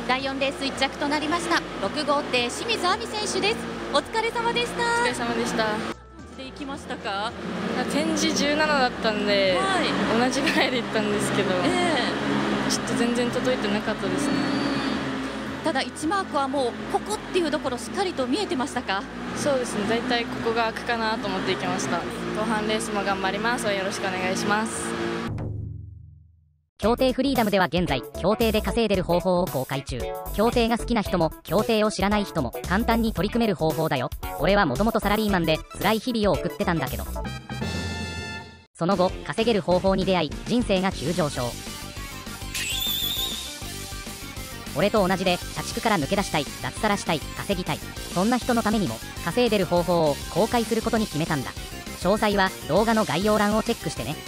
第4レース1着となりました6号艇清水亜美選手です。お疲れ様でした。 お疲れ様でした。 感じで行きましたか？ 展示17だったんで、同じぐらいで行ったんですけど、ちょっと全然届いてなかったですね。 ただ1マークはもうここっていうところしっかりと見えてましたか？ そうですね、大体ここが開くかなと思って行きました。後半レースも頑張ります。よろしくお願いします。 競艇フリーダムでは現在、競艇で稼いでる方法を公開中。競艇が好きな人も、競艇を知らない人も、簡単に取り組める方法だよ。俺はもともとサラリーマンで、辛い日々を送ってたんだけど。その後、稼げる方法に出会い、人生が急上昇。俺と同じで、社畜から抜け出したい、脱サラしたい、稼ぎたい。そんな人のためにも、稼いでる方法を公開することに決めたんだ。詳細は動画の概要欄をチェックしてね。